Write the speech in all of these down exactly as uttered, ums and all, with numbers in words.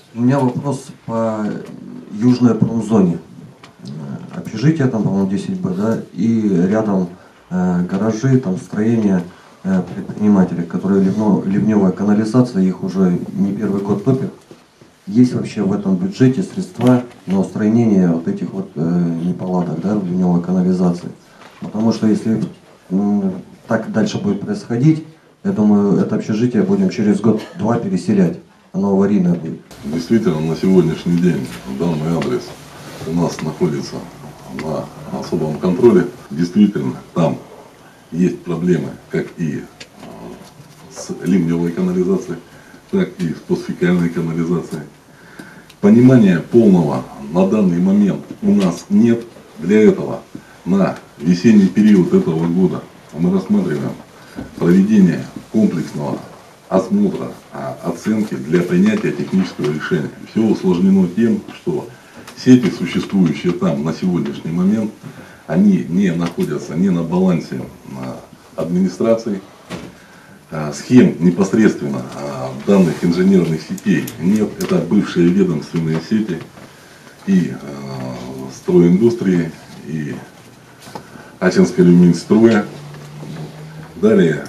У меня вопрос по южной промзоне. Общежитие там, по-моему, десять бэ, да, и рядом э, гаражи, там строения э, предпринимателей, которые ливно, ливневая канализация, их уже не первый год топит. Есть вообще в этом бюджете средства на устранение вот этих вот э, неполадок, да, в ливневой канализации? Потому что если э, так дальше будет происходить, я думаю, это общежитие будем через год-два переселять. Оно аварийное будет. Действительно, на сегодняшний день данный адрес у нас находится на особом контроле. Действительно, там есть проблемы, как и с ливневой канализацией, так и с постфекальной канализацией. Понимания полного на данный момент у нас нет. Для этого на весенний период этого года мы рассматриваем проведение комплексного осмотра, оценки для принятия технического решения. Все усложнено тем, что сети, существующие там на сегодняшний момент, они не находятся не на балансе администрации, схем непосредственно данных инженерных сетей нет. Это бывшие ведомственные сети и стройиндустрии, и Ачинск-Алюминстрой. Далее,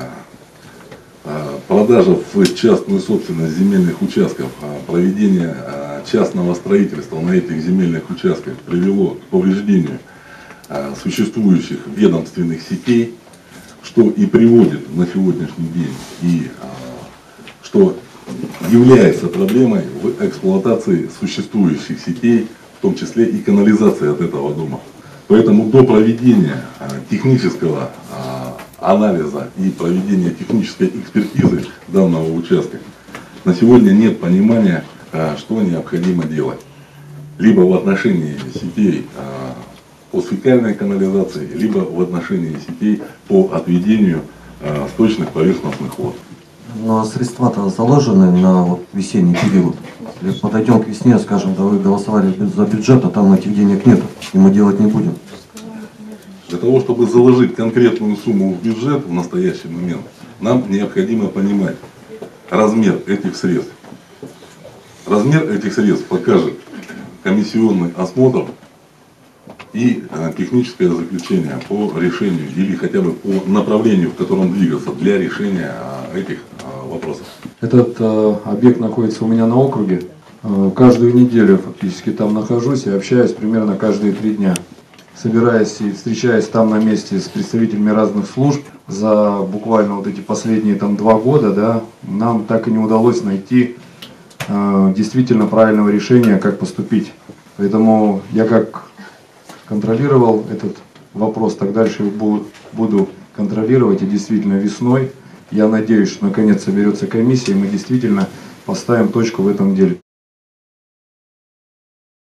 продажа в частную собственность земельных участков, проведение частного строительства на этих земельных участках привело к повреждению существующих ведомственных сетей, что и приводит на сегодняшний день, и что является проблемой в эксплуатации существующих сетей, в том числе и канализации от этого дома. Поэтому до проведения технического анализа и проведения технической экспертизы данного участка на сегодня нет понимания, что необходимо делать. Либо в отношении сетей постфекальной канализации, либо в отношении сетей по отведению сточных поверхностных вод. Но средства-то заложены на вот весенний период. Если подойдем к весне, скажем, да вы голосовали за бюджет, а там этих денег нет, и мы делать не будем. Для того, чтобы заложить конкретную сумму в бюджет в настоящий момент, нам необходимо понимать размер этих средств. Размер этих средств покажет комиссионный осмотр и техническое заключение по решению или хотя бы по направлению, в котором двигаться для решения этих вопросов. Этот э, объект находится у меня на округе. Э, каждую неделю фактически там нахожусь и общаюсь примерно каждые три дня. Собираясь и встречаясь там на месте с представителями разных служб, за буквально вот эти последние там два года, да, нам так и не удалось найти э, действительно правильного решения, как поступить. Поэтому я как контролировал этот вопрос, так дальше буду контролировать, и действительно весной, я надеюсь, что наконец соберется комиссия, и мы действительно поставим точку в этом деле.